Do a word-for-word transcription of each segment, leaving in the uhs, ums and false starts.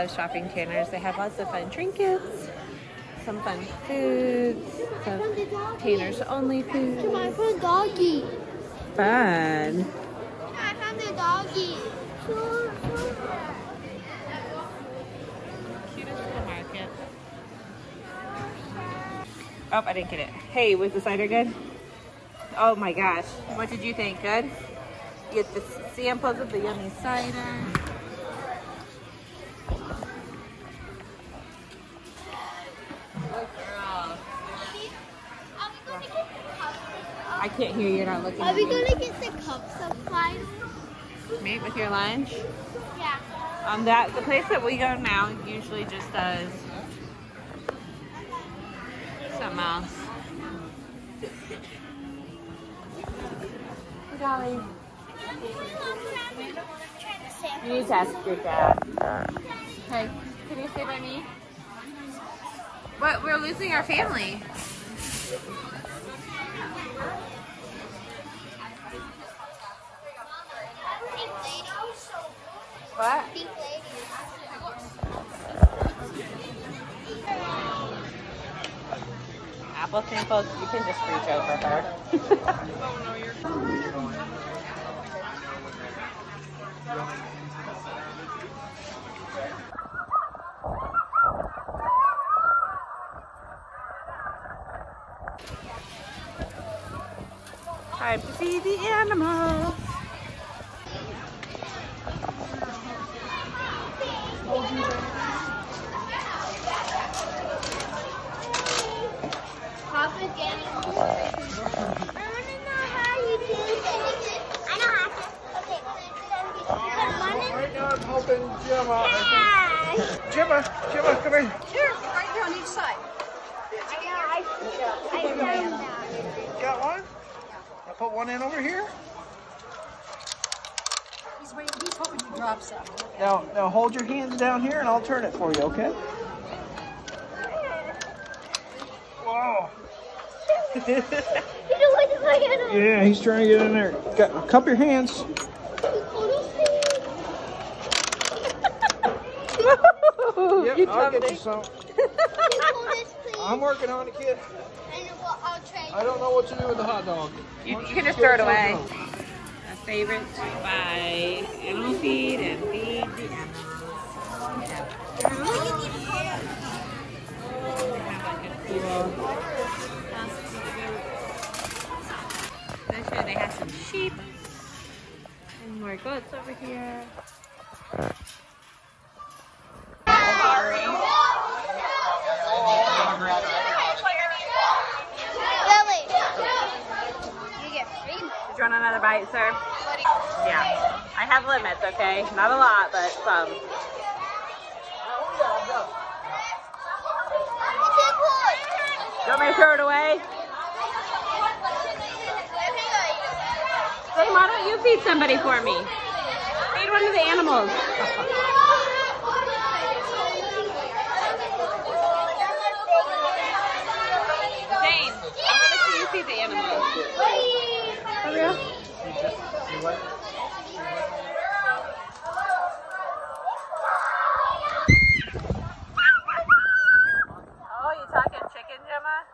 love shopping Tanners. They have lots of fun trinkets, some fun foods, some Tanners only foods. I found a doggy. Fun. I found a doggy. Cutest little market. Oh, I didn't get it. Hey, was the cider good? Oh my gosh. What did you think? Good? You get the samples of the yummy cider. I can't hear you, you're not looking. Are we going to get the cups of cider? Meet with your lunch? Yeah. Um, that the place that we go now usually just does something else. Golly. You need to ask your dad. Hey, can you stay by me? What? We're losing our family. What? Apple samples, you can just reach over her. Time to see the animals. Papa's getting I want to know how you do this. I know how to. Okay. Right now I'm helping Gemma. Gemma, Gemma, come here. Here, right here on each side. I found that. Got one? I'll put one in over here. He's waiting. He's hoping you drop some. Now, now hold your hands down here and I'll turn it for you, okay? Whoa. Yeah, he's trying to get in there. Got, cup your hands. Yep, You I'll get jumped you it. some. I'm working on it, kid. I don't know what to do with the hot dog. You, Why don't you can just get throw it away. something else? A favorite to buy animal feed and feed the animals. They have like a cool This year they have some sheep and more goats over here. Did you want another bite, sir? Yeah. I have limits, okay? Not a lot, but some. You want me to throw it away? Hey, why don't you feed somebody for me? Feed one of the animals. Jane, I want to see you feed the animals. For real? Oh, you talking chicken, Gemma?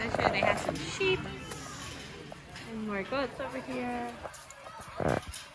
pasture. They have some sheep and more goats over here.